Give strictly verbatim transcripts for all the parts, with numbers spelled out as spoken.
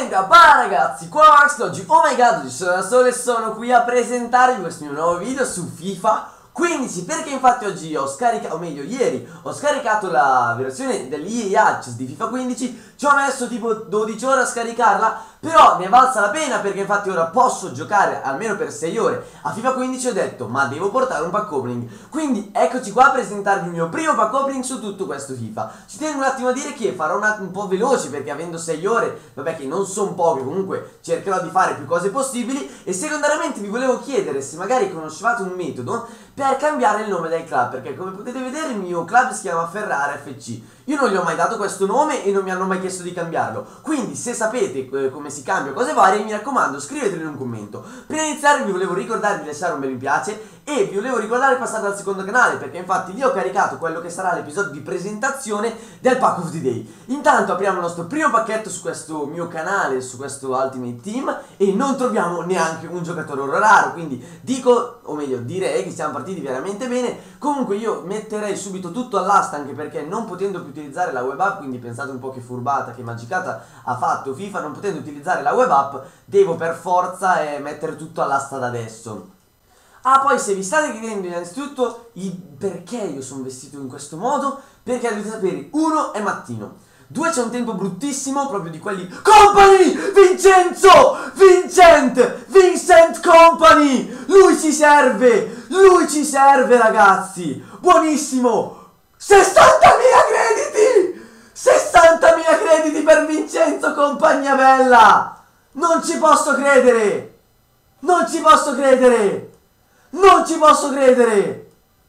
niente, bah ragazzi, qua Max, oggi, oh my god, oggi sono da solo e sono qui a presentarvi questo mio nuovo video su FIFA quindici, perché infatti oggi ho scaricato, o meglio ieri, ho scaricato la versione dell'E A Access di FIFA quindici, ci ho messo tipo dodici ore a scaricarla, però ne è valsa la pena perché infatti ora posso giocare almeno per sei ore a FIFA quindici. Ho detto, ma devo portare un pack opening, quindi eccoci qua a presentarvi il mio primo pack opening su tutto questo FIFA. Ci tengo un attimo a dire che farò un, un po' veloce perché avendo sei ore, vabbè che non sono poche, comunque cercherò di fare più cose possibili. E secondariamente vi volevo chiedere se magari conoscevate un metodo per cambiare il nome del club, perché come potete vedere il mio club si chiama Ferrara F C. Io non gli ho mai dato questo nome e non mi hanno mai chiesto di cambiarlo, quindi se sapete eh, come si cambia cose varie, mi raccomando scrivetelo in un commento. Prima di iniziare vi volevo ricordare di lasciare un bel mi piace e vi volevo ricordare di passare al secondo canale, perché infatti lì ho caricato quello che sarà l'episodio di presentazione del Pack of the Day. Intanto apriamo il nostro primo pacchetto su questo mio canale, su questo Ultimate Team, e non troviamo neanche un giocatore oro raro, quindi dico, o meglio direi che siamo partiti veramente bene. Comunque io metterei subito tutto all'asta, anche perché non potendo più utilizzare la web app, quindi pensate un po' che furbata, che magicata ha fatto FIFA, non potendo utilizzare la web app devo per forza eh, mettere tutto all'asta da adesso. Ah, poi se vi state chiedendo innanzitutto il perché io sono vestito in questo modo, perché dovete sapere, uno è mattino, due c'è un tempo bruttissimo, proprio di quelli Company! Vincenzo! Vincent! Vincent Company! Lui ci serve! Lui ci serve ragazzi! Buonissimo! sessantamila crediti! sessantamila crediti per Vincenzo Compagnia Bella! Non ci posso credere! Non ci posso credere! Non ci posso credere!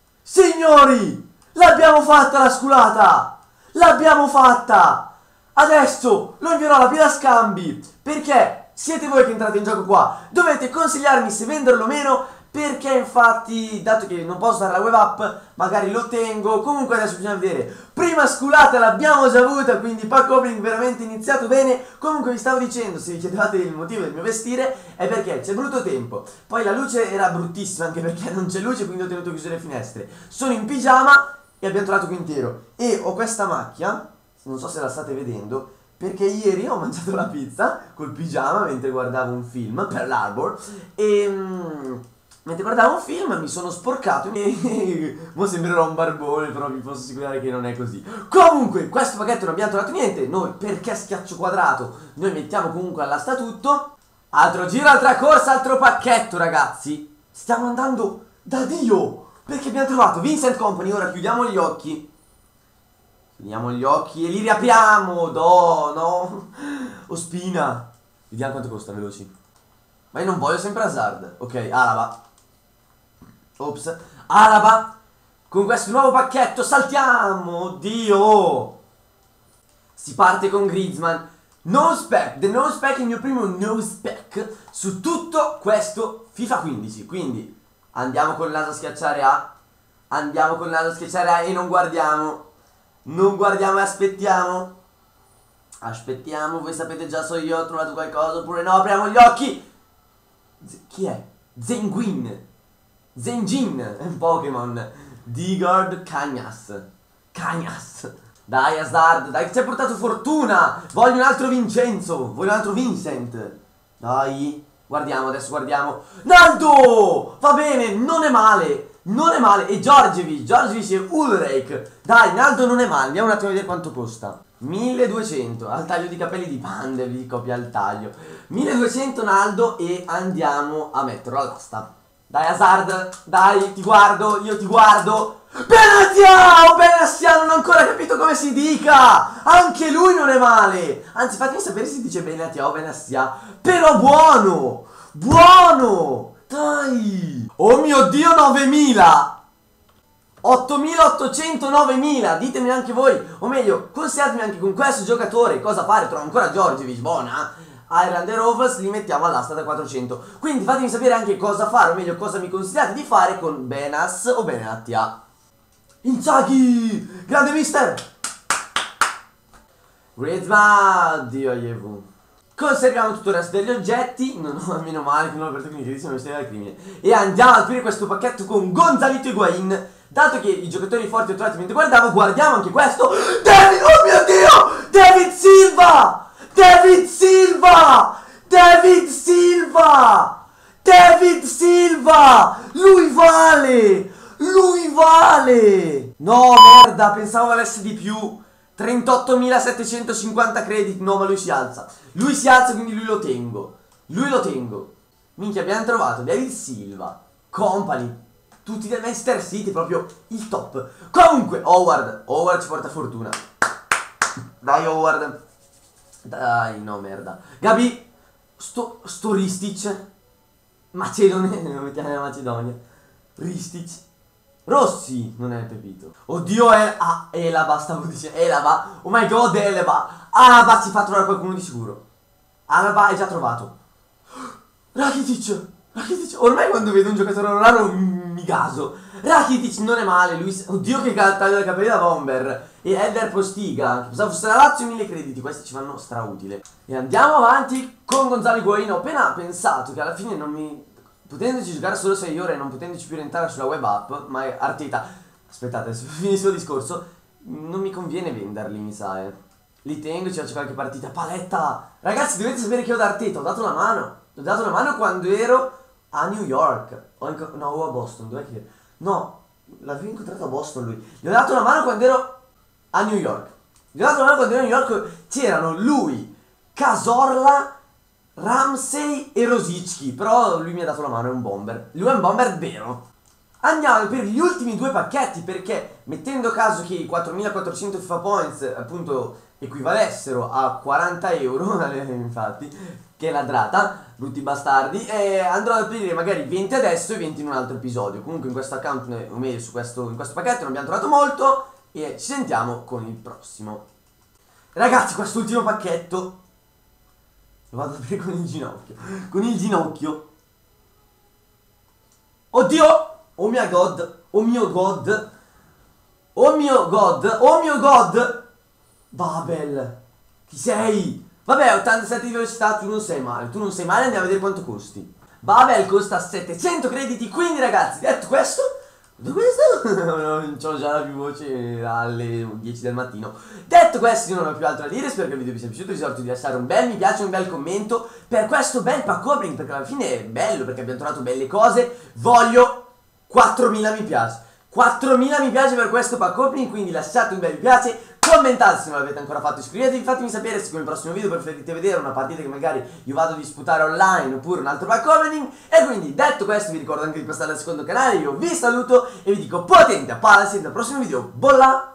Signori! L'abbiamo fatta la sculata! L'abbiamo fatta! Adesso lo invierò alla pila scambi, perché siete voi che entrate in gioco qua, dovete consigliarmi se venderlo o meno, perché infatti, dato che non posso dare la web app, magari lo tengo. Comunque adesso bisogna vedere. Prima sculata l'abbiamo già avuta, quindi pack opening veramente iniziato bene. Comunque vi stavo dicendo, se vi chiedevate il motivo del mio vestire, è perché c'è brutto tempo. Poi la luce era bruttissima, anche perché non c'è luce, quindi ho tenuto chiuse le finestre. Sono in pigiama e abbiamo trovato qui intero. E ho questa macchia, non so se la state vedendo, perché ieri ho mangiato la pizza col pigiama mentre guardavo un film per l'Arbor. E... Mm, mentre guardavo un film mi sono sporcato e mo sembrerò un barbone, però vi posso assicurare che non è così. Comunque, questo pacchetto non abbiamo trovato niente. Noi, perché schiaccio quadrato, noi mettiamo comunque all'asta tutto. Altro giro, altra corsa, altro pacchetto ragazzi. Stiamo andando da Dio, perché abbiamo trovato Vincent Company. Ora chiudiamo gli occhi. Chiudiamo gli occhi e li riapriamo. No, no. Ospina. Vediamo quanto costa, veloci. Ma io non voglio sempre Hazard. Ok, Alaba. Ops, Alaba. Con questo nuovo pacchetto saltiamo. Oddio. Si parte con Griezmann. No spec, the no spec è il mio primo no spec su tutto questo FIFA quindici. Quindi andiamo con il naso a schiacciare A. Andiamo con il naso a schiacciare A e non guardiamo. Non guardiamo e aspettiamo. Aspettiamo, voi sapete già so io ho trovato qualcosa oppure no. Apriamo gli occhi. Z chi è? Zenguin. Zenjin è un Pokémon. Digard Cagnas. Cagnas. Dai Hazard, dai che ci hai portato fortuna. Voglio un altro Vincenzo. Voglio un altro Vincent. Dai. Guardiamo adesso, guardiamo. Naldo! Va bene, non è male. Non è male. E Georgievic. Georgievic e Ulreich. Dai, Naldo non è male. Andiamo un attimo a vedere quanto costa. milleduecento. Al taglio di capelli di Pande. Vi copia il taglio. milleduecento Naldo e andiamo a metterlo all'asta. Dai Hazard, dai, ti guardo, io ti guardo. Benatia! Oh, Benatia, non ho ancora capito come si dica. Anche lui non è male. Anzi, fatemi sapere se si dice Benatia o Benatia. Però buono, buono. Dai. Oh mio Dio, novemila. ottomilaottocento, novemila. Ditemi anche voi, o meglio, consigliatemi anche con questo giocatore cosa fare. Trovo ancora Georgievic, buona. Ireland e Rovers li mettiamo all'asta da quattrocento. Quindi fatemi sapere anche cosa fare, o meglio cosa mi consigliate di fare con Benas o Benatia. Inzaghi! Grande mister! Griezmann! Dio Ievu. Conserviamo tutto il resto degli oggetti. Non ho meno male che non ho aperto quindi sono vestiti dal crimine. E andiamo ad aprire questo pacchetto con Gonzalito Higuain. Dato che i giocatori forti ho trovati mentre guardavo, guardiamo anche questo. David, oh mio Dio! David Silva! David Silva! David Silva! David Silva! Lui vale! Lui vale! No, merda, pensavo valesse di più. trentottomilasettecentocinquanta crediti. No, ma lui si alza. Lui si alza, quindi lui lo tengo. Lui lo tengo. Minchia, abbiamo trovato David Silva, Company, tutti del Manchester City, proprio il top. Comunque, Howard, Howard ci porta fortuna. Dai Howard. Dai, no, merda. Gabi, sto, sto Ristic. Macedone, lo mettiamo nella Macedonia. Ristic. Rossi, non è il Pepito. Oddio, è... Ah, Elaba, stavo dicendo. Elaba. Oh my god, Elaba. Alaba si fa trovare qualcuno di sicuro. Alaba è già trovato. Rakitic. Rakitic. Ormai quando vedo un giocatore raro mi gaso. Rakitic non è male. Lui... Oddio che taglio dei capelli da bomber. E Elder Postiga. Pensavo fosse la Lazio, mille crediti. Questi ci fanno strautile. E andiamo avanti con Gonzalo Higuain. Ho appena pensato che alla fine non mi... Potendoci giocare solo sei ore e non potendoci più rientrare sulla web app, ma Arteta, aspettate, adesso finisco il discorso, non mi conviene venderli, mi sa, eh. Li tengo, ci faccio qualche partita. Paletta! Ragazzi, dovete sapere che io ad Arteta ho dato la mano. Ho dato la mano quando ero a New York. O in, no, o a Boston, dov'è che... No, l'avevo incontrato a Boston lui. Gli ho dato la mano quando ero a New York. Gli ho dato la mano quando ero a New York. C'erano lui, Cazorla, Ramsey e Rosicki, però lui mi ha dato la mano, è un bomber. Lui è un bomber vero. Andiamo per gli ultimi due pacchetti, perché mettendo caso che i quattromilaquattrocento FIFA Points appunto equivalessero a quaranta euro, infatti, che ladrata, brutti bastardi, e andrò ad aprire magari venti adesso e venti in un altro episodio. Comunque in questo account, o meglio su questo, in questo pacchetto non abbiamo trovato molto e ci sentiamo con il prossimo. Ragazzi, quest'ultimo pacchetto lo vado ad aprire con il ginocchio. Con il ginocchio. Oddio! Oh mio god. Oh mio god. Oh mio god. Oh mio god. Babel. Chi sei? Vabbè, ottantasette di velocità, tu non sei male. Tu non sei male, andiamo a vedere quanto costi. Babel costa settecento crediti. Quindi ragazzi, detto questo, questo non ho già la più voce alle dieci del mattino. Detto questo, io non ho più altro da dire. Spero che il video vi sia piaciuto. Vi ricordo di lasciare un bel mi piace, un bel commento per questo bel pack opening, perché alla fine è bello, perché abbiamo trovato belle cose. Voglio quattromila mi piace. quattromila mi piace per questo pack opening, quindi lasciate un bel mi piace. Commentate se non l'avete ancora fatto, iscrivetevi, fatemi sapere se con il prossimo video preferite vedere una partita che magari io vado a disputare online oppure un altro pack opening. E quindi detto questo vi ricordo anche di passare al secondo canale, io vi saluto e vi dico potente a palla, al prossimo video, bolla!